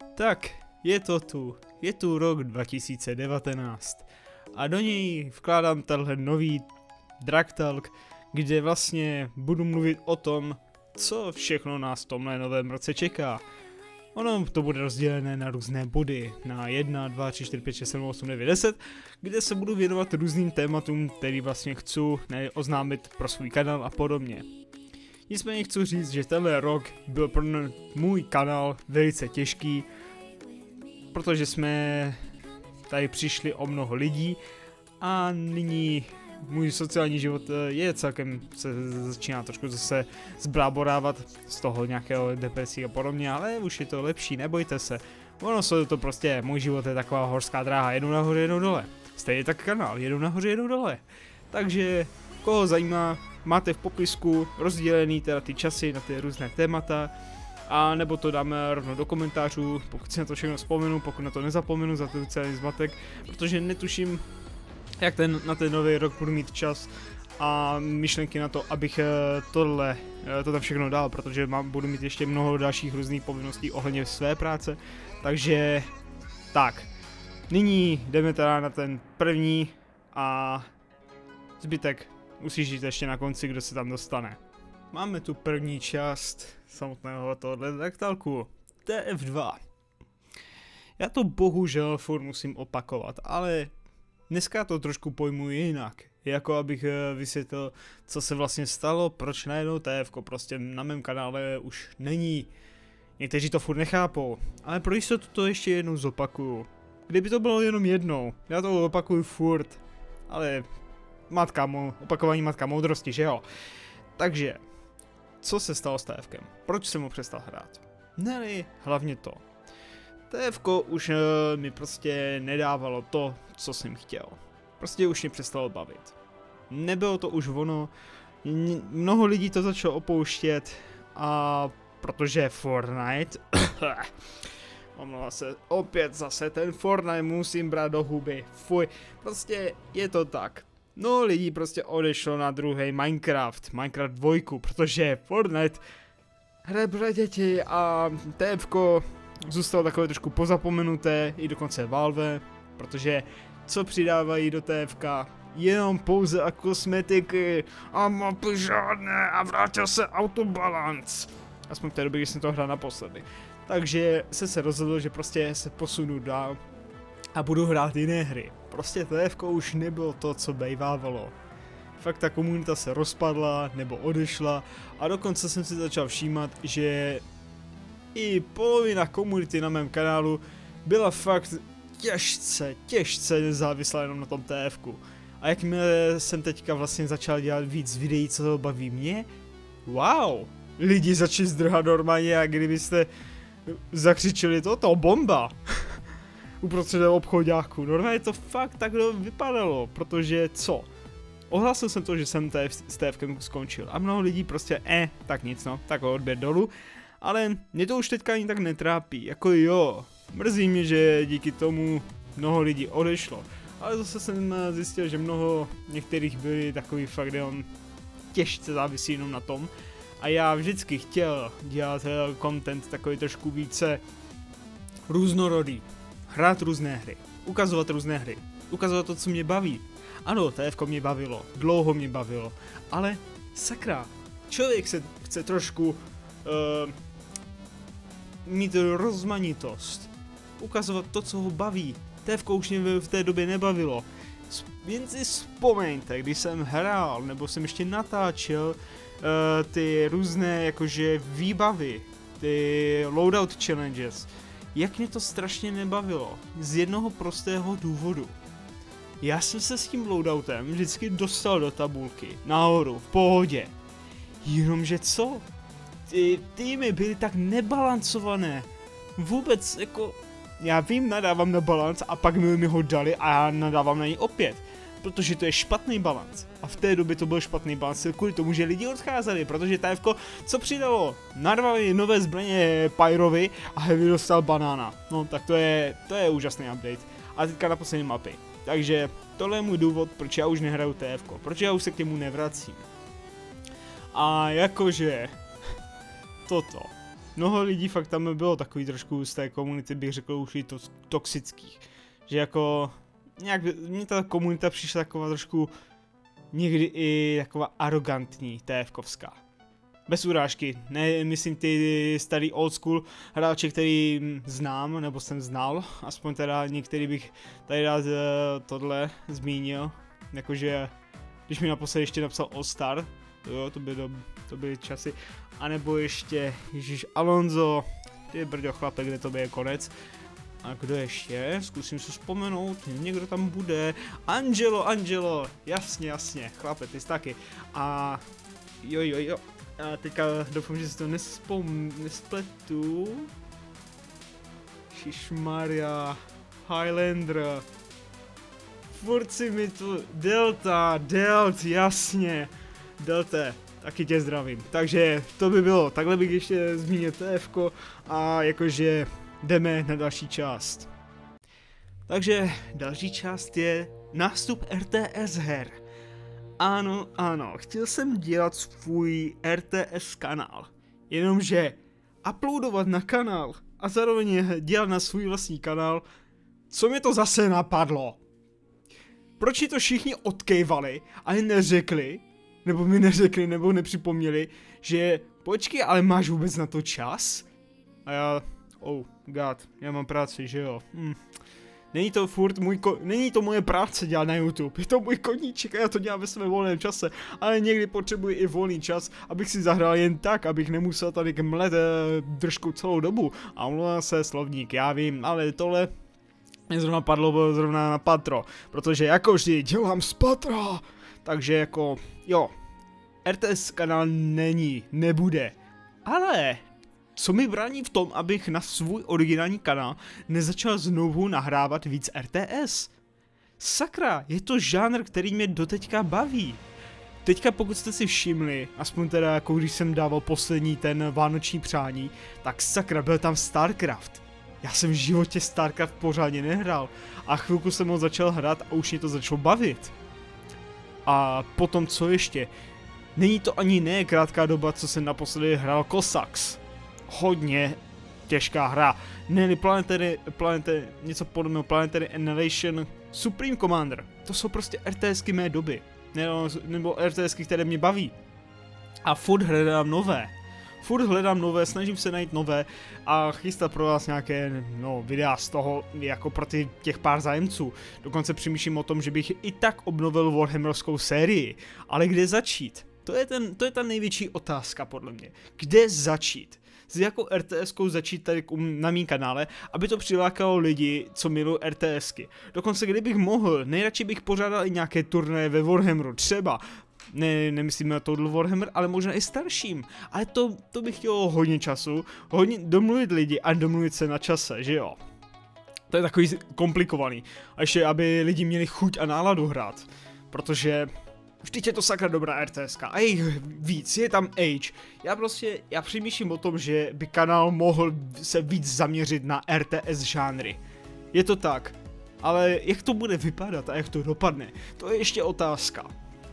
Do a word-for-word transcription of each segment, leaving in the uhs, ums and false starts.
Tak, je to tu. Je tu rok dva tisíce devatenáct. A do něj vkládám tenhle nový Drag Talk, kde vlastně budu mluvit o tom, co všechno nás v tomhle novém roce čeká. Ono to bude rozdělené na různé body, na jedna, dva, tři, čtyři, pět, šest, sedm, osm, devět, deset, kde se budu věnovat různým tématům, který vlastně chci oznámit pro svůj kanál a podobně. Nicméně chci říct, že tenhle rok byl pro můj kanál velice těžký, protože jsme tady přišli o mnoho lidí a nyní můj sociální život je celkem, se začíná trošku zase zbláborávat z toho nějakého depresí a podobně, ale už je to lepší, nebojte se. Ono se to prostě, můj život je taková horská dráha, jedu nahoře, jedu dole. Stejně tak kanál, jedu nahoře, jedu dole. Takže, koho zajímá, máte v popisku rozdělený teda ty časy na ty různé témata, a nebo to dáme rovnou do komentářů, pokud si na to všechno vzpomenu, pokud na to nezapomenu za ten celý zmatek, protože netuším, jak ten, na ten nový rok budu mít čas a myšlenky na to, abych tohle, to tam všechno dal, protože mám, budu mít ještě mnoho dalších různých povinností ohledně své práce, takže tak, nyní jdeme teda na ten první a zbytek uslyšíte ještě na konci, kdo se tam dostane. Máme tu první část samotného tohohle Drag Talku, T F dva. Já to bohužel furt musím opakovat, ale dneska to trošku pojmu jinak, jako abych vysvětlil, co se vlastně stalo, proč najednou T F prostě na mém kanále už není. Někteří to furt nechápou, ale pro jistotu to ještě jednou zopakuju. Kdyby to bylo jenom jednou, já to opakuju furt, ale matka, opakování matka moudrosti, že jo. Takže, co se stalo s TFkem? Proč jsem ho přestal hrát? Ne, hlavně to. TFko už uh, mi prostě nedávalo to, co jsem chtěl. Prostě už mě přestalo bavit. Nebylo to už ono, mnoho lidí to začalo opouštět a protože Fortnite, omlouvám se, opět zase ten Fortnite musím brát do huby, fuj, prostě je to tak. No lidí prostě odešlo na druhý Minecraft, Minecraft dva, protože Fortnite hraje pro děti a TFko zůstalo takové trošku pozapomenuté, i dokonce Valve, protože co přidávají do TFka? Jenom pouze a kosmetiky a mapy žádné a vrátil se autobalance. Aspoň v té době, když jsem to hrál naposledy. Takže jsem se rozhodl, že prostě se posunu dál a budu hrát jiné hry. Prostě TFko už nebylo to, co bejvávalo. Fakt ta komunita se rozpadla nebo odešla a dokonce jsem si začal všímat, že i polovina komunity na mém kanálu byla fakt těžce, těžce závislá jenom na tom TFku. A jakmile jsem teďka vlastně začal dělat víc videí, co to baví mě, wow, lidi začali zdrhat normálně, jak kdybyste zakřičili toto, bomba. Uprostřed obchodáku, normálně to fakt takhle vypadalo, protože co? Ohlásil jsem to, že jsem s TFkem skončil a mnoho lidí prostě, eh, tak nic no, tak ho odběr dolů. Ale mě to už teďka ani tak netrápí, jako jo, mrzí mě, že díky tomu mnoho lidí odešlo. Ale zase jsem zjistil, že mnoho některých byli takový fakt, kde on těžce závisí jenom na tom. A já vždycky chtěl dělat content takový trošku více různorodý. Hrát různé hry, ukazovat různé hry, ukazovat to, co mě baví. Ano, TFko mě bavilo, dlouho mě bavilo, ale sakra, člověk se chce trošku uh, mít rozmanitost, ukazovat to, co ho baví. TFko už mě v té době nebavilo. Jen si vzpomeňte, když jsem hrál, nebo jsem ještě natáčel uh, ty různé jakože výbavy, ty loadout challenges, jak mě to strašně nebavilo. Z jednoho prostého důvodu. Já jsem se s tím loadoutem vždycky dostal do tabulky, nahoru, v pohodě. Jenomže co? Ty týmy byly tak nebalancované. Vůbec jako, já vím, nadávám na balans a pak mi ho dali a já nadávám na něj opět. Protože to je špatný balans. A v té době to byl špatný balans kvůli tomu, že lidi odcházeli, protože TFko co přidalo? Narvali nové zbraně Pyrovi a Heavy dostal banána. No tak to je, to je úžasný update. A teďka na poslední mapy. Takže tohle je můj důvod, proč já už nehraju TFko, proč já už se k němu nevracím. A jakože toto. mnoho lidí fakt tam bylo takový trošku z té komunity, bych řekl, už i to toxických. Že jako, nějak, mně ta komunita přišla taková trošku, někdy i taková arrogantní, TFkovská. Bez urážky, ne, myslím ty starý old school hráče, který znám, nebo jsem znal, aspoň teda některý bych tady rád uh, tohle zmínil, jakože, když mi naposledy ještě napsal All Star, jo, to byly, to byly časy, anebo ještě, ježiš, Alonso, ty brďo chlape, kde to je konec. A kdo ještě? Zkusím si vzpomenout, někdo tam bude. Angelo, Angelo, jasně, jasně, chlape, ty jsi taky. A jo, jo, jo. A teďka doufám, že si to nespom... nespletu. Šišmarja, Highlander. Furt si mi tu... Delta, Delt, jasně. Delte, taky tě zdravím. Takže to by bylo, takhle bych ještě zmínil TFko a jakože jdeme na další část. Takže další část je nástup R T S her. Ano, ano, chtěl jsem dělat svůj R T S kanál, jenomže uploadovat na kanál a zároveň dělat na svůj vlastní kanál, co mi to zase napadlo? Proč to všichni odkejvali a neřekli, nebo mi neřekli, nebo nepřipomněli, že počkej, ale máš vůbec na to čas? A já, oh god, já mám práci, že jo? Hm. Není to furt můj ko- není to moje práce dělat na YouTube, je to můj koníček a já to dělám ve svém volném čase, ale někdy potřebuji i volný čas, abych si zahrál jen tak, abych nemusel tady mlet držku celou dobu. A omlouvám se, slovník, já vím, ale tohle mě zrovna padlo zrovna na patro, protože jako vždy dělám z patra, takže jako, jo, R T S kanál není, nebude, ale... Co mi brání v tom, abych na svůj originální kanál nezačal znovu nahrávat víc R T S? Sakra, je to žánr, který mě doteďka baví. Teďka pokud jste si všimli, aspoň teda jako když jsem dával poslední ten vánoční přání, tak sakra, byl tam StarCraft. Já jsem v životě StarCraft pořádně nehrál a chvilku jsem ho začal hrát a už mě to začalo bavit. A potom co ještě? Není to ani ne krátká doba, co jsem naposledy hrál Cossacks. Hodně těžká hra. Ne, Planetary, Planetary, něco podobného, Planetary Annihilation, Supreme Commander. To jsou prostě RTSky mé doby. Nebo, nebo RTSky, které mě baví. A furt hledám nové. Furt hledám nové, snažím se najít nové a chystat pro vás nějaké no, videa z toho, jako pro ty, těch pár zájemců. Dokonce přemýšlím o tom, že bych i tak obnovil Warhammerovskou sérii. Ale kde začít? To je, ten, to je ta největší otázka podle mě. Kde začít? S jakou RTSkou začít tady na mým kanále, aby to přilákalo lidi, co milují RTSky. Dokonce kdybych mohl, nejradši bych pořádal i nějaké turnaje ve Warhammeru, třeba. Ne, nemyslím na Total Warhammer, ale možná i starším. Ale to, to bych chtělo hodně času, hodně domluvit lidi a domluvit se na čase, že jo. To je takový komplikovaný. A ještě, aby lidi měli chuť a náladu hrát. Protože... Vždyť je to sakra dobrá RTSka a jejich víc, je tam Age. Já prostě, já přemýšlím o tom, že by kanál mohl se víc zaměřit na R T S žánry. Je to tak, ale jak to bude vypadat a jak to dopadne, to je ještě otázka.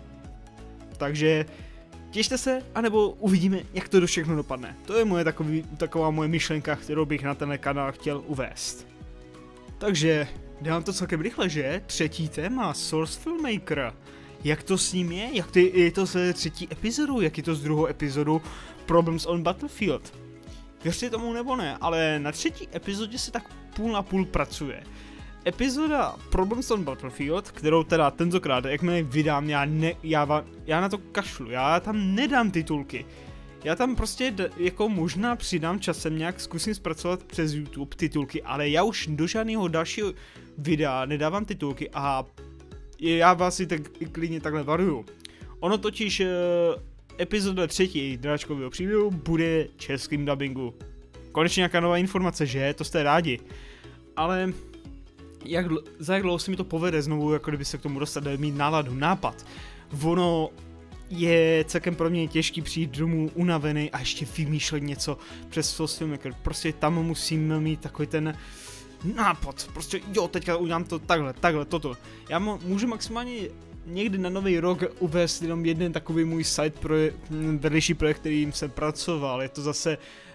Takže těšte se, anebo uvidíme, jak to do všechno dopadne. To je moje takový, taková moje myšlenka, kterou bych na tenhle kanál chtěl uvést. Takže, dám to celkem rychle, že? Třetí téma, Source Filmmaker. Jak to s ním je? Jak to je, je to z třetí epizodu? Jak je to z druhou epizodu Problems on Battlefield? Věřte tomu nebo ne, ale na třetí epizodě se tak půl na půl pracuje. Epizoda Problems on Battlefield, kterou teda tentokrát, jakmile vydám, já, ne, já, já na to kašlu, já tam nedám titulky. Já tam prostě jako možná přidám časem nějak, zkusím zpracovat přes YouTube titulky, ale já už do žádného dalšího videa nedávám titulky a já vás si tak klidně takhle varuju. Ono totiž uh, epizoda třetí Dráčkového příběhu bude českým dabingu. Konečně nějaká nová informace, že? To jste rádi. Ale jak, za jak dlouho se mi to povede znovu, jako kdyby se k tomu dostat, mít náladu, nápad. Ono je celkem pro mě těžký přijít domů unavený a ještě vymýšlet něco přes Source Filmmaker. Prostě tam musím mít takový ten nápad, prostě jo, teďka udělám to takhle, takhle, toto. Já můžu maximálně někdy na nový rok uvést jenom jeden takový můj side projekt, vedlejší projekt, kterým jsem pracoval. Je to zase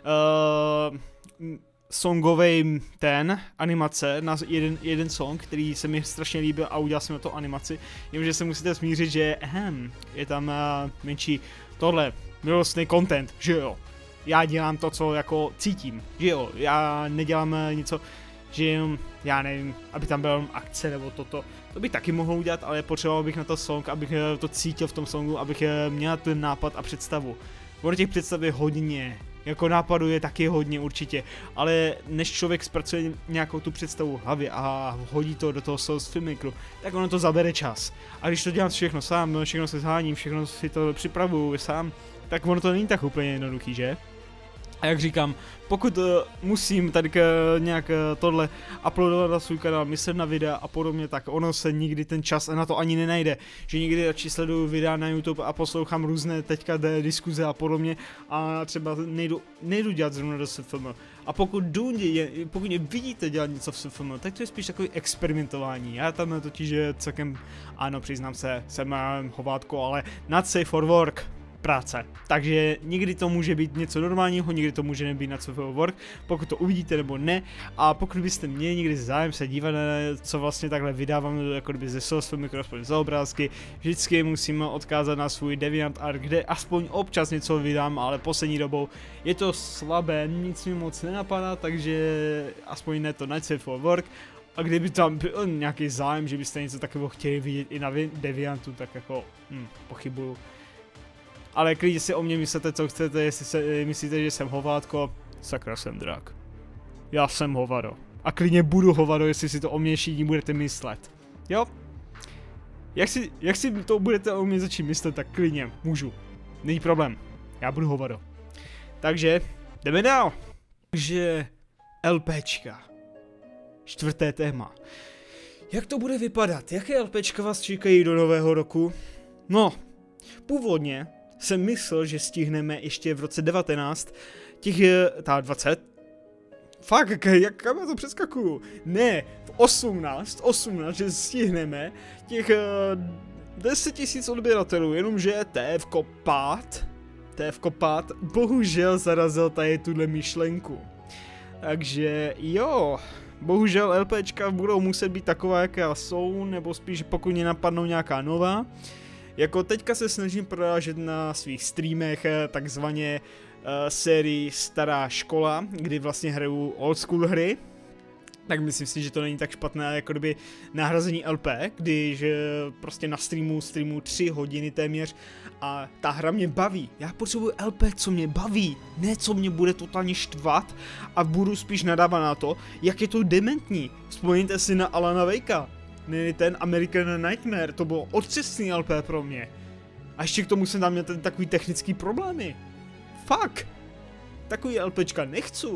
uh, songovej ten, animace, na jeden, jeden song, který se mi strašně líbil a udělal jsem na to animaci. Jenže se musíte smířit, že ahem, je tam uh, menší tohle, milostný content, že jo. Já dělám to, co jako cítím, že jo. Já nedělám uh, něco, že jenom, já nevím, aby tam byla akce nebo toto. To bych taky mohl udělat, ale potřeboval bych na to song, abych uh, to cítil v tom songu, abych uh, měl ten nápad a představu. Ono těch představ je hodně. Jako nápadu je taky hodně určitě, ale než člověk zpracuje nějakou tu představu v hlavě a hodí to do toho Source Filmmakeru, tak ono to zabere čas. A když to dělám všechno sám, všechno se zháním, všechno si to připravuju sám, tak ono to není tak úplně jednoduchý, že? A jak říkám, pokud uh, musím tady k, nějak uh, tohle uploadovat na svůj kanál, myslet na videa a podobně, tak ono se nikdy ten čas na to ani nenajde. Že někdy radši sleduju videa na YouTube a poslouchám různé teďka diskuze a podobně a třeba nejdu, nejdu dělat zrovna do S F M. A pokud, jdu, pokud mě vidíte dělat něco v S F M, tak to je spíš takový experimentování. Já tam totiž celkem, ano, přiznám se, jsem hovátko, ale not safe for work. Práce. Takže někdy to může být něco normálního, někdy to může nebýt na co work, pokud to uvidíte nebo ne. A pokud byste měli někdy zájem se dívat na co vlastně takhle vydávám, jako kdyby ze Source Filmmakeru, aspoň za obrázky, vždycky musím odkázat na svůj DeviantArt, kde aspoň občas něco vydám, ale poslední dobou je to slabé, nic mi moc nenapadá, takže aspoň ne to not safe for work. A kdyby tam byl nějaký zájem, že byste něco takového chtěli vidět i na Deviantu, tak jako hm, pochybuju. Ale klidně si o mě myslete, co chcete, jestli se, myslíte, že jsem hovátko, sakra jsem drak. Já jsem hovado. A klidně budu hovado, jestli si to o mě všichni budete myslet. Jo? Jak si, jak si to budete o mě začít myslet, tak klidně, můžu. Není problém. Já budu hovado. Takže, jdeme dál. Takže, LPčka. Čtvrté téma. Jak to bude vypadat? Jaké LPčka vás čekají do nového roku? No, původně jsem myslel, že stihneme ještě v roce devatenáct těch, ta dvacet, fakt, jak kam já to přeskakuju, ne, v osmnáct, osmnáct, že stihneme těch uh, deset tisíc odběratelů, jenomže T F Kopát, T F Kopát bohužel zarazil tady tuhle myšlenku. Takže jo, bohužel LPčka budou muset být taková, jaká jsou, nebo spíš pokud mě napadnou nějaká nová. Jako teďka se snažím prorážet na svých streamech takzvaně uh, sérii Stará škola, kdy vlastně hraju old school hry. Tak myslím si, že to není tak špatné jako kdyby nahrazení L P, když uh, prostě na streamu streamu tři hodiny téměř a ta hra mě baví. Já potřebuji L P, co mě baví, ne co mě bude totálně štvat a budu spíš nadávat na to, jak je to dementní. Vzpomeňte si na Alana Wakea. Ne, ten American Nightmare, to bylo otřesný L P pro mě. A ještě k tomu jsem tam měl ten takový technický problémy. Fuck! Takový LPčka nechci.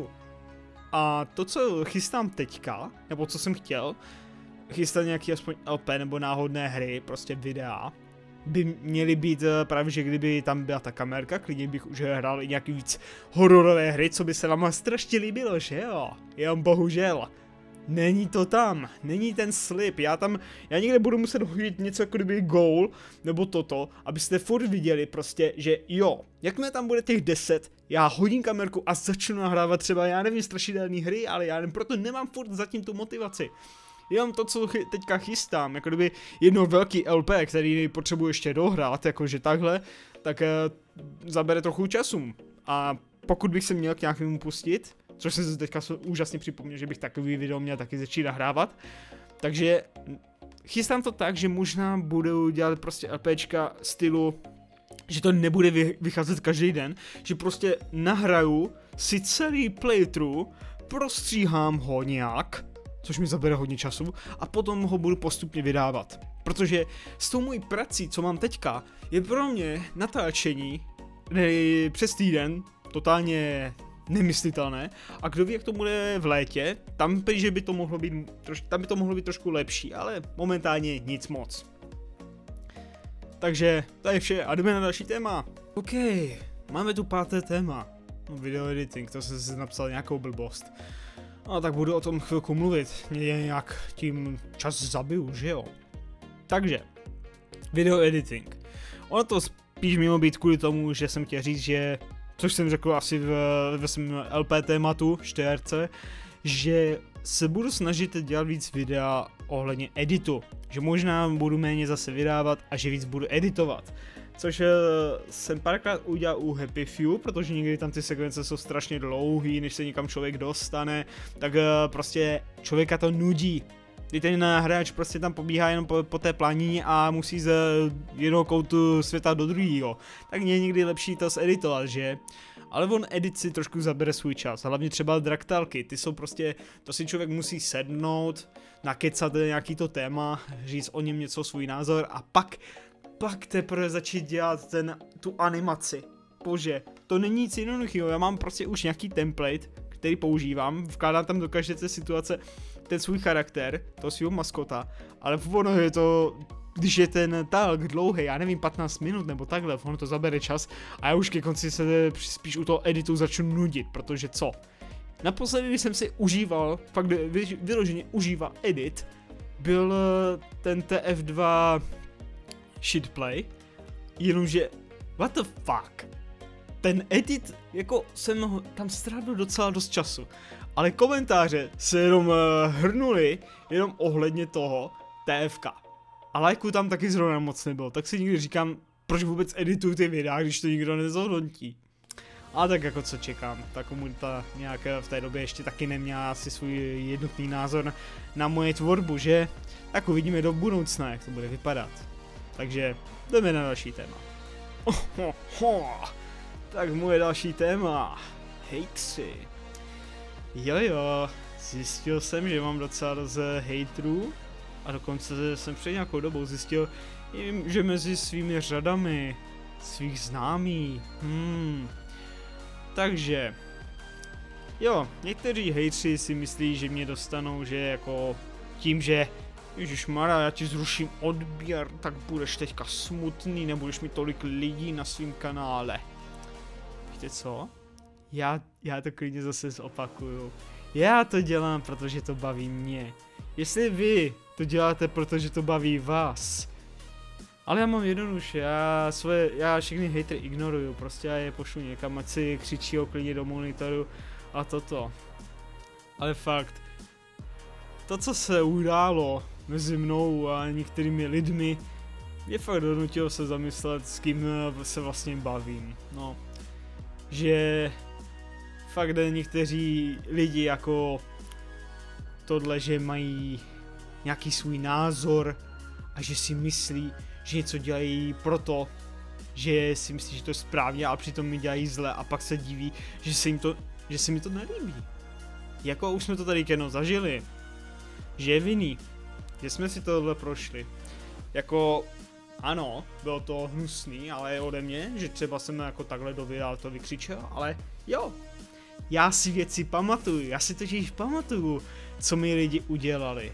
A to, co chystám teďka, nebo co jsem chtěl, chystat nějaký aspoň L P nebo náhodné hry, prostě videa, by měly být právě, že kdyby tam byla ta kamerka, klidně bych už hrál i nějaký víc hororové hry, co by se vám strašně líbilo, že jo? Jenom bohužel. Není to tam, není ten slib, já tam, já někde budu muset hodit něco jako kdyby goal, nebo toto, abyste furt viděli prostě, že jo, jakmile tam bude těch deset, já hodím kamerku a začnu nahrávat třeba, já nevím, strašidelné hry, ale já nevím, proto nemám furt zatím tu motivaci. Jenom to, co chy, teďka chystám, jako kdyby jedno velký L P, který potřebuji ještě dohrát, jakože takhle, tak eh, zabere trochu času. A pokud bych se měl k nějakému pustit, což jsem se teďka úžasně připomněl, že bych takový video měl taky začít nahrávat. Takže chystám to tak, že možná budu dělat prostě LPčka stylu, že to nebude vycházet každý den, že prostě nahraju si celý playthrough, prostříhám ho nějak, což mi zabere hodně času, a potom ho budu postupně vydávat. Protože s tou mojí prací, co mám teďka, je pro mě natáčení ne, přes týden totálně nemyslitelné, a kdo ví, jak to bude v létě, tam že by to mohlo být, troš, tam by to mohlo být trošku lepší, ale momentálně nic moc. Takže to je vše a jdeme na další téma. OK, máme tu páté téma. No, video editing, to jsem si napsal nějakou blbost. No tak budu o tom chvilku mluvit, mě nějak tím čas zabiju, že jo. Takže, Video editing. Ono to spíš mělo být kvůli tomu, že jsem chtěl říct, že, což jsem řekl asi v, ve svém L P tématu, čtyřce, že se budu snažit dělat víc videa ohledně editu. Že možná budu méně zase vydávat a že víc budu editovat. Což uh, jsem párkrát udělal u Happy Few, protože někdy tam ty sekvence jsou strašně dlouhý, než se někam člověk dostane, tak uh, prostě člověka to nudí. Kdy ten hráč prostě tam pobíhá jenom po, po té planině a musí z jednoho koutu světa do druhého. Tak je někdy lepší to zeditovat, že? Ale on edit si trošku zabere svůj čas, hlavně třeba draktalky, ty jsou prostě, to si člověk musí sednout, nakecat nějaký to téma, říct o něm něco, svůj názor a pak, pak teprve začít dělat ten, tu animaci. Bože, to není nic jednoduchého, já mám prostě už nějaký template, který používám, vkládám tam do každé té situace ten svůj charakter, toho svého maskota, ale ono je to, když je ten talk dlouhý, já nevím, patnáct minut nebo takhle, ono to zabere čas a já už ke konci se spíš u toho editu začnu nudit, protože co? Naposledy, když jsem si užíval, fakt vyloženě užíval edit, byl ten T F dva shitplay, jenomže what the fuck? Ten edit, jako jsem tam strávil docela dost času, ale komentáře se jenom uh, hrnuly jenom ohledně toho T F K. A lajku tam taky zrovna moc nebylo, tak si někdy říkám, proč vůbec edituju ty videa, když to nikdo nezhodnotí. A tak jako co čekám, ta komunita nějak v té době ještě taky neměla asi svůj jednotný názor na, na moje tvorbu, že? Tak uvidíme do budoucna, jak to bude vypadat. Takže jdeme na další téma. Oh, oh, oh. Tak moje další téma, hejtři. Jojo, zjistil jsem, že mám docela dost hejtrů a dokonce jsem před nějakou dobou zjistil, že mezi svými řadami svých známých, hmm. Takže, jo, někteří hejtři si myslí, že mě dostanou, že jako tím, že ježišmarja, já ti zruším odběr, tak budeš teďka smutný, nebudeš mít tolik lidí na svém kanále. Víte co? Já, já to klidně zase zopakuju. Já to dělám, protože to baví mě. Jestli vy to děláte, protože to baví vás. Ale já mám jednoduše, já, svoje, já všechny hejtry ignoruju, prostě já je pošlu někam, ať si křičí klidně do monitoru a toto. Ale fakt, to co se událo mezi mnou a některými lidmi, mě fakt donutilo se zamyslet, s kým se vlastně bavím, no. Že fakt někteří lidi jako tohle, že mají nějaký svůj názor a že si myslí, že něco dělají proto, že si myslí, že to je správně, ale přitom mi dělají zle a pak se diví, že se, jim to, že se mi to nelíbí. Jako už jsme to tady jednou zažili, že je vinný, že jsme si tohle prošli. Jako ano, bylo to hnusný, ale ode mě, že třeba jsem jako takhle do videa to vykřičel, ale jo, já si věci pamatuju, já si totiž pamatuju, co mi lidi udělali.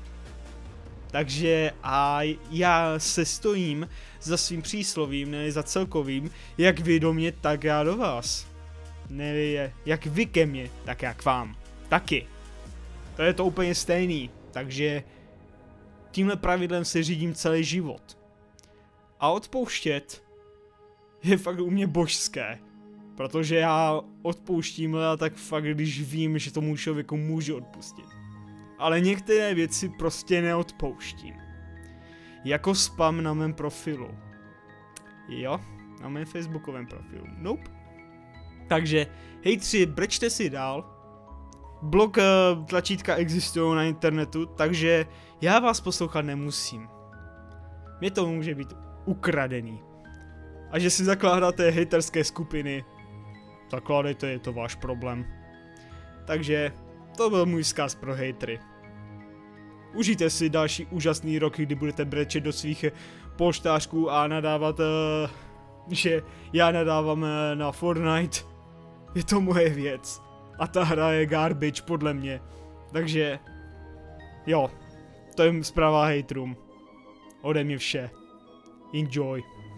Takže a já se stojím za svým příslovím, ne za celkovým, jak vy do mě, tak já do vás. Ne, jak vy ke mně, tak já k vám. Taky. To je to úplně stejný, takže tímhle pravidlem se řídím celý život. A odpouštět je fakt u mě božské. Protože já odpouštím, ale tak fakt, když vím, že tomu člověku můžu odpustit. Ale některé věci prostě neodpouštím. Jako spam na mém profilu. Jo, na mém facebookovém profilu. Nope. Takže, hejtři, brečte si dál. Blok uh, tlačítka existují na internetu, takže já vás poslouchat nemusím. Mně to může být ukradený. A že si zakládáte hejterské skupiny, zakládejte, je to váš problém. Takže to byl můj vzkaz pro hejtry. Užijte si další úžasný rok, kdy budete brečet do svých polštářků a nadávat, uh, že já nadávám uh, na Fortnite. Je to moje věc. A ta hra je garbage podle mě. Takže, jo, to je zpráva hejtrům. Ode mě vše. Enjoy.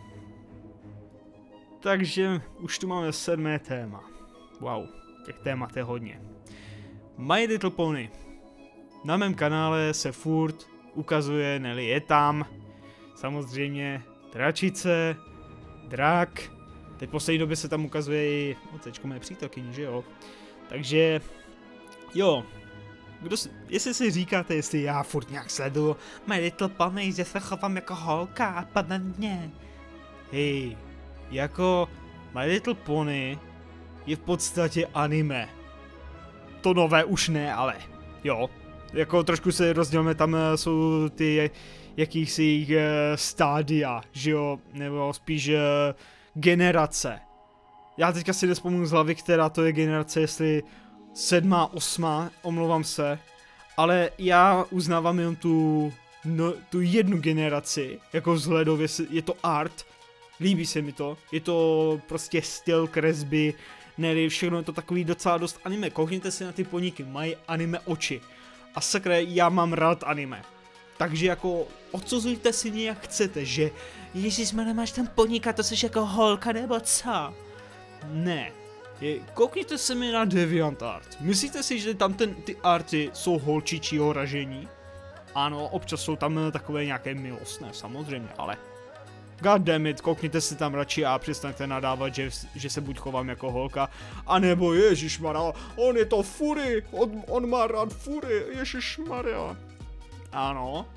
Takže už tu máme sedmé téma. Wow, těch témat je hodně. My Little Pony. Na mém kanále se furt ukazuje, neli je tam. Samozřejmě dračice, drak. Teď v poslední době se tam ukazuje i ocečko mé přítelkyni, že jo? Takže, jo. Kdo si, jestli si říkáte, jestli já furt nějak sleduju My Little Pony, že se chovám jako holka a padne. Hej, jako My Little Pony je v podstatě anime. To nové už ne, ale jo. Jako trošku se rozdělíme, tam jsou ty jakýsi uh, stádia, že jo, nebo spíš uh, generace. Já teďka si nespomenu z hlavy, která to je generace, jestli sedmá, osmá, omlouvám se, ale já uznávám jenom tu, no, tu jednu generaci, jako vzhledově, je to art, líbí se mi to, je to prostě styl kresby, ne, všechno je to takový docela dost anime, koukněte si na ty poníky, mají anime oči a sakra, já mám rád anime. Takže jako odsuzujte si nějak chcete, že ježišmar, nemáš tam poníka, to jsi jako holka nebo co? Ne. Je, koukněte se mi na DeviantArt. Myslíte si, že tam ten, ty arty jsou holčičího ražení? Ano, občas jsou tam takové nějaké milostné, samozřejmě, ale goddammit, koukněte si tam radši a přestaňte nadávat, že, že se buď chovám jako holka, anebo ježišmarja, on je to fury, on, on má rád fury, ježišmarja. Ano.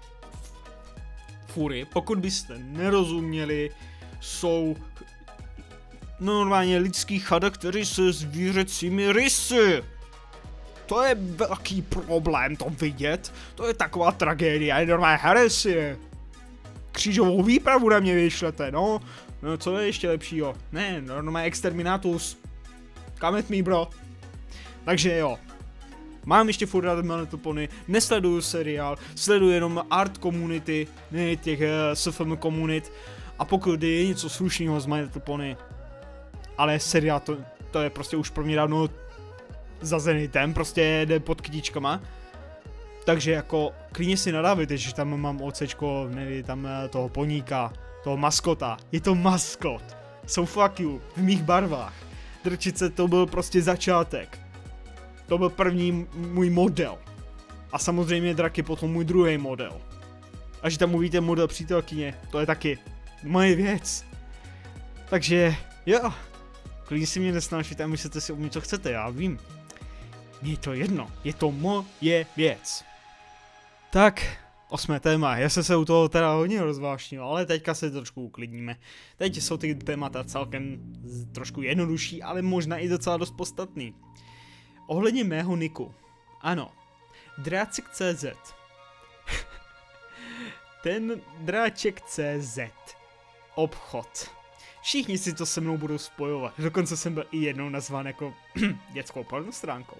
Fury, pokud byste nerozuměli, jsou normálně lidský charaktery se zvířecími rysy. To je velký problém to vidět, to je taková tragédie, je normálně heresie. Křížovou výpravu na mě vyšlete, no. No co je ještě lepšího? Ne, normálně Exterminatus. Come at me, bro. Takže jo. Mám ještě furt rád My Little Pony, nesleduju seriál, sleduju jenom art community, ne těch uh, S F M komunit. A pokud je něco slušného z My Little Pony, ale seriál to, to je prostě už pro mě dávno zazený ten, prostě jde pod kytičkama. Takže jako klidně si nadávajte, že tam mám ocečko, nevím, tam toho poníka, toho maskota. Je to maskot. So fuck you, v mých barvách. Drčice, to byl prostě začátek. To byl první můj model. A samozřejmě drak je potom můj druhý model. A že tam uvidíte model přítelkyně, to je taky moje věc. Takže, jo. Klidně si mě nesnášíte a myslíte si o mě, co chcete, já vím. Mně je to jedno, je to moje věc. Tak, osmé téma, já jsem se u toho teda hodně rozvášnil, ale teďka se trošku uklidníme. Teď jsou ty témata celkem trošku jednodušší, ale možná i docela dost podstatný. Ohledně mého niku. Ano, dráček tečka cé zet. Ten dráček tečka cé zet. Obchod. Všichni si to se mnou budou spojovat. Dokonce jsem byl i jednou nazván jako dětskou pornostránkou.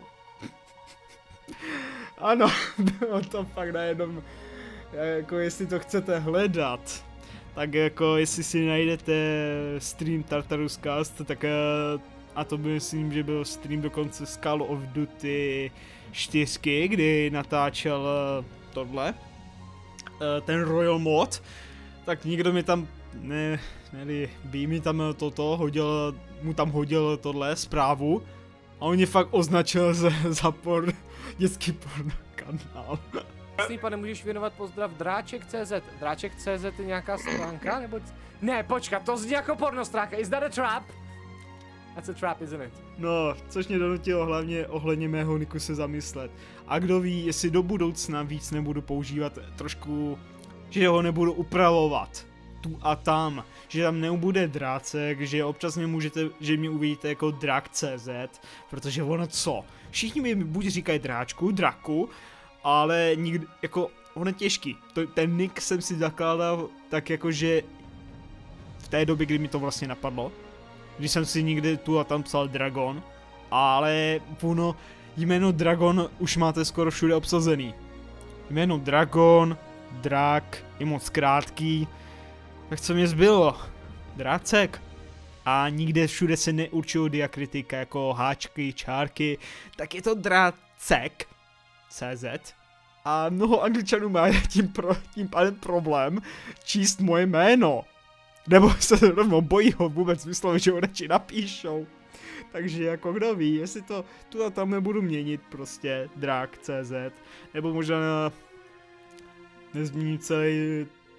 Ano, bylo to fakt najednou, jako jestli to chcete hledat, tak jako jestli si najdete stream Tartarus Cast, tak a to by myslím, že byl stream dokonce z Call of Duty čtyři, kdy natáčel tohle, ten Royal mod, tak někdo mi tam, ne, ne, by mi tam toto, hodil, mu tam hodil tohle zprávu a on mě fakt označil za, za porn, dětský porno kanál. Jasný, pane, můžeš věnovat pozdrav dráček tečka cé zet. dráček tečka cé zet je nějaká stránka, nebo... Ne, počkat, to zní jako pornostránka, is that a trap? That's a trap, isn't it? No, což mě donutilo hlavně ohledně mého niku se zamyslet. A kdo ví, jestli do budoucna víc nebudu používat trošku, že ho nebudu upravovat. Tu a tam, že tam nebude drácek, že občas mě můžete, že mě uvidíte jako drak tečka cé zet, protože ono co? Všichni mi buď říkají dráčku, draku, ale nikdy, jako, ono je těžký. To, ten nick jsem si zakládal tak jako, že v té době, kdy mi to vlastně napadlo, když jsem si někdy tu a tam psal Dragon, ale ono, jméno Dragon už máte skoro všude obsazený. Jméno Dragon, drak, je moc krátký, tak co mě zbylo? Drácek. A nikde všude se neurčují diakritika jako háčky, čárky, tak je to drácek tečka cé zet. A mnoho Angličanů má tím, pro, tím pádem problém číst moje jméno. Nebo se rovnou bojí ho vůbec vyslovit, že ho radši napíšou. Takže jako kdo ví, jestli to tu a tam nebudu měnit prostě drak tečka cé zet. Nebo možná nezměním celý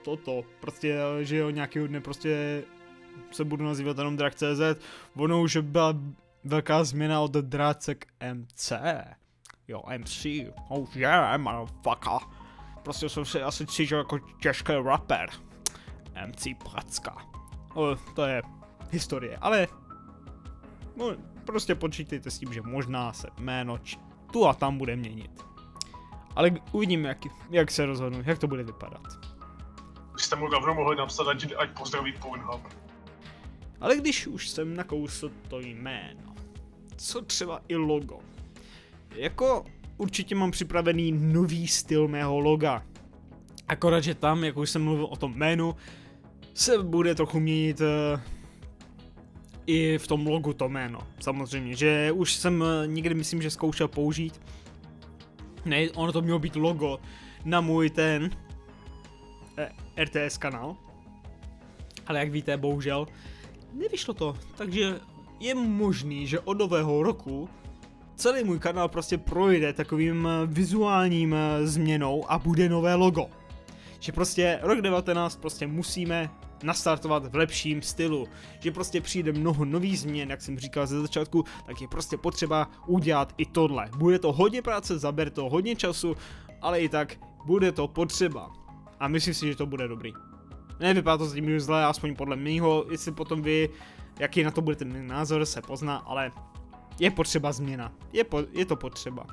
toto, prostě, že jo, nějakého dne prostě se budu nazývat jenom Drak tečka cé zet, ono už byla velká změna od Dráce k em cé, jo, em cé, oh yeah, motherfucker, prostě jsem se asi cítil jako těžký rapper, em cé Pracka, o, to je historie, ale no, prostě počítejte s tím, že možná se jméno tu a tam bude měnit. Ale uvidíme, jak, jak se rozhodnu, jak to bude vypadat. Byste mu rovnou mohli napsat, ať, ať pozdraví Pornhub. Ale když už jsem nakousl to jméno, co třeba i logo. Jako určitě mám připravený nový styl mého loga. Akorát, že tam, jak už jsem mluvil o tom jménu, se bude trochu měnit uh, i v tom logu to jméno. Samozřejmě, že už jsem uh, někdy myslím, že zkoušel použít. Ne, ono to mělo být logo na můj ten eh, er té es kanál. Ale jak víte, bohužel nevyšlo to, takže je možný, že od nového roku celý můj kanál prostě projde takovým vizuálním změnou a bude nové logo. Že prostě rok devatenáct prostě musíme nastartovat v lepším stylu. Že prostě přijde mnoho nových změn, jak jsem říkal ze začátku, tak je prostě potřeba udělat i tohle. Bude to hodně práce, zabere to hodně času, ale i tak bude to potřeba. A myslím si, že to bude dobrý. Nevypadá to zatím zle, aspoň podle mýho, jestli potom vy, jaký na to budete mít názor, se pozná, ale je potřeba změna. Je, po, je to potřeba.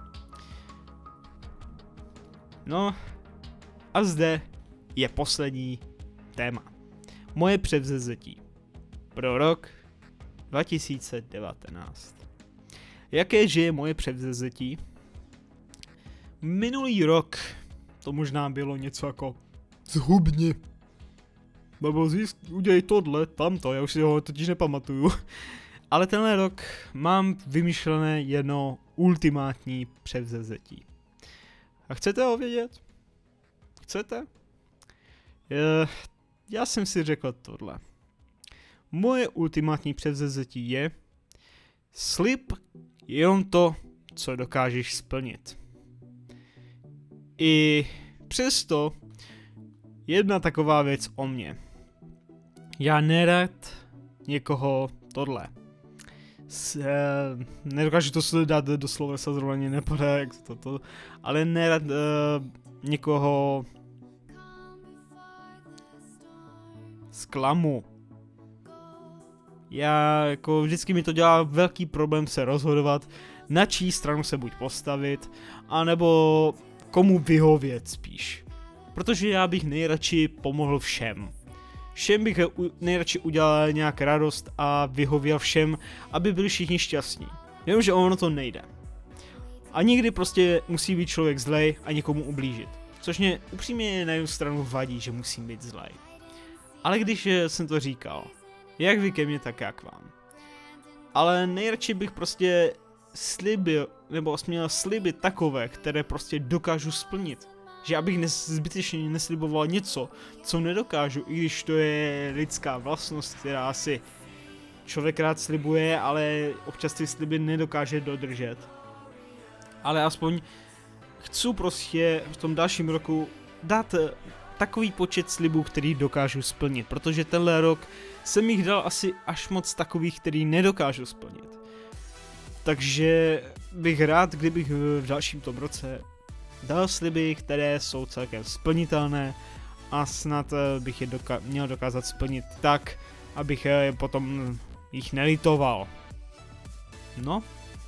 No a zde je poslední téma. Moje předsevzetí pro rok dva tisíce devatenáct. Jaké že je moje předsevzetí? Minulý rok to možná bylo něco jako zhubni. Nebo zjist, udělej tohle, tamto, já už si ho totiž nepamatuju. Ale tenhle rok mám vymyšlené jedno ultimátní předsevzetí. A chcete ho vědět? Chcete? Je, já jsem si řekl tohle. Moje ultimátní předsevzetí je slib je jen to, co dokážeš splnit. I přesto jedna taková věc o mně. Já nerad někoho tohle. S, eh, nedokážu to se dát do slovesa, zrovna mě nepadá, jak to, to, ale nerad eh, někoho zklamu. Já jako vždycky mi to dělá velký problém se rozhodovat, na čí stranu se buď postavit, anebo komu vyhovět spíš. Protože já bych nejradši pomohl všem. Všem bych nejradši udělal nějak radost a vyhověl všem, aby byli všichni šťastní. Jenom, že ono to nejde. A někdy prostě musí být člověk zlej a někomu ublížit. Což mě upřímně na jednu stranu vadí, že musím být zlej. Ale když jsem to říkal, jak vy ke mně, tak já k vám. Ale nejradši bych prostě slibil, nebo směl sliby takové, které prostě dokážu splnit. Že abych nes, zbytečně nesliboval něco, co nedokážu, i když to je lidská vlastnost, která si člověk rád slibuje, ale občas ty sliby nedokáže dodržet. Ale aspoň chci prostě v tom dalším roku dát takový počet slibů, který dokážu splnit, protože tenhle rok jsem jich dal asi až moc takových, který nedokážu splnit. Takže bych rád, kdybych v dalším tom roce dal sliby, které jsou celkem splnitelné a snad bych je doka- měl dokázat splnit tak, abych je potom jich nelitoval. No,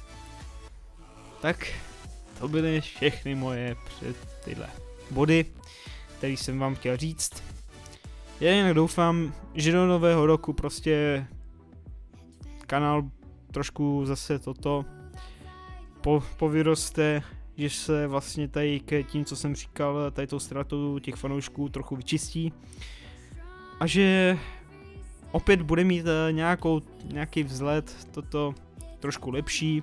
tak to byly všechny moje před tyhle body, které jsem vám chtěl říct. Já jinak doufám, že do nového roku prostě kanál trošku zase toto po, povyroste, že se vlastně tady k tím, co jsem říkal, tady tou ztrátou těch fanoušků trochu vyčistí a že opět bude mít nějakou, nějaký vzhled toto trošku lepší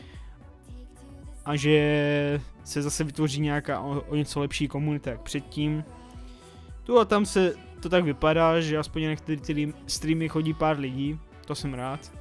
a že se zase vytvoří nějaká o, o něco lepší komunita jak předtím. Tu a tam se to tak vypadá, že aspoň na některé streamy chodí pár lidí, to jsem rád.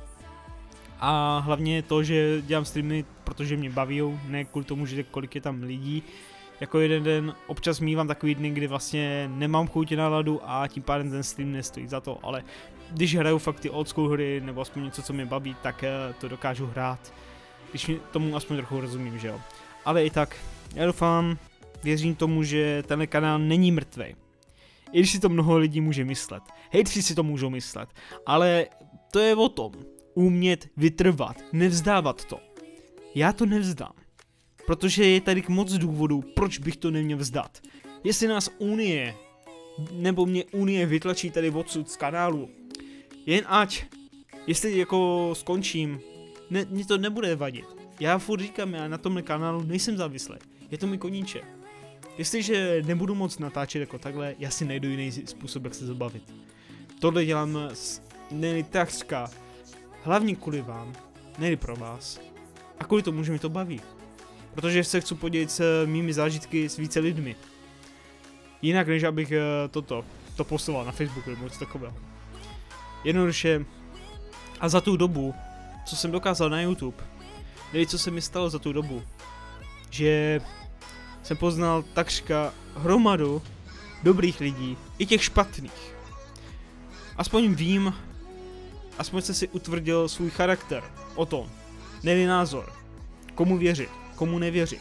A hlavně to, že dělám streamy, protože mě baví, ne kvůli tomu, že kolik je tam lidí, Jako jeden den občas mívám takový dny, kdy vlastně nemám chuť na náladu a tím pádem ten stream nestojí za to, ale když hraju fakt ty old school hry nebo aspoň něco, co mě baví, tak to dokážu hrát. Když tomu aspoň trochu rozumím, že jo. Ale i tak, já doufám, věřím tomu, že tenhle kanál není mrtvej. I když si to mnoho lidí může myslet. Hejtři si to můžou myslet. Ale to je o tom. Umět vytrvat. Nevzdávat to. Já to nevzdám. Protože je tady moc důvodů, proč bych to neměl vzdát. Jestli nás Unie, nebo mě Unie vytlačí tady odsud z kanálu, jen ať, jestli jako skončím, ne, mě to nebude vadit. Já furt říkám, já na tomhle kanálu nejsem závislý. Je to můj koníček. Jestliže nebudu moc natáčet jako takhle, já si najdu jiný způsob, jak se zabavit. Tohle dělám nejli takřka, hlavně kvůli vám, nejli pro vás. A kvůli tomu, že mi to baví. Protože se chci podělit s mými zážitky s více lidmi. Jinak, než abych toto, to poslal na Facebooku nebo něco takového. Jednoduše, a za tu dobu, co jsem dokázal na YouTube, nejli co se mi stalo za tu dobu, že jsem poznal takřka hromadu dobrých lidí, i těch špatných. Aspoň vím, aspoň jsem si utvrdil svůj charakter o tom, nejli názor, komu věřit, komu nevěřit.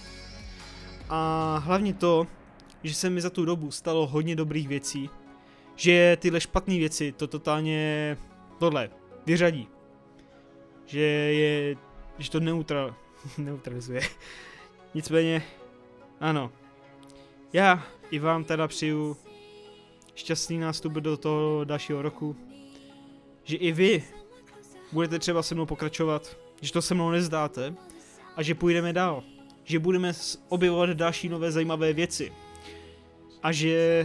A hlavně to, že se mi za tu dobu stalo hodně dobrých věcí, že tyhle špatné věci to totálně tohle vyřadí. Že je, že to neutral, neutralizuje. Nicméně, ano, já i vám teda přeju šťastný nástup do toho dalšího roku, že i vy budete třeba se mnou pokračovat, že to se mnou nezdáte a že půjdeme dál, že budeme objevovat další nové zajímavé věci a že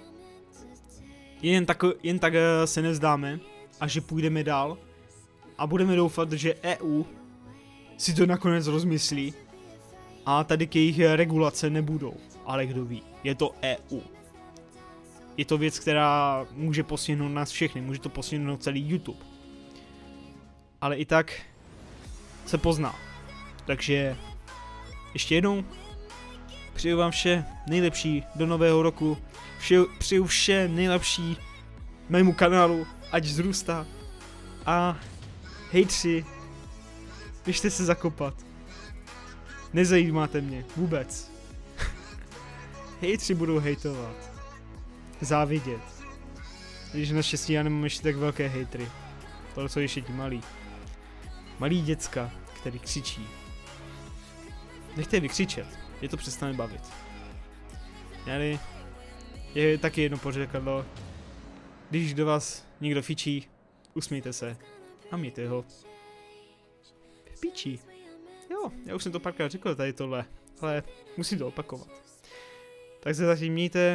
jen tak, jen tak se nevzdáme a že půjdeme dál a budeme doufat, že E U si to nakonec rozmyslí a tady k jejich regulace nebudou, ale kdo ví, je to E U. Je to věc, která může postihnout nás všechny, může to postihnout celý YouTube. Ale i tak se pozná. Takže ještě jednou přeju vám vše nejlepší do nového roku. Vše, přeju vše nejlepší mému kanálu, ať zrůstá. A hejtři, běžte se zakopat. Nezajímáte mě vůbec. Hejtři budou hejtovat. Závidět. Když naštěstí já nemám ještě tak velké hejtry. Tohle jsou ještě ti malí. Malí děcka, který křičí. Nechte je vykřičet, je to přestane bavit. Jali, je taky jedno pořekadlo. Když do vás někdo fičí, usmíte se a mějte ho v píči. Jo, já už jsem to párkrát řekl tady tohle, ale musím to opakovat. Tak se zatím mějte.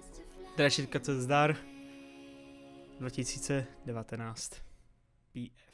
Dračítka, co zdar. dva tisíce devatenáct. P F.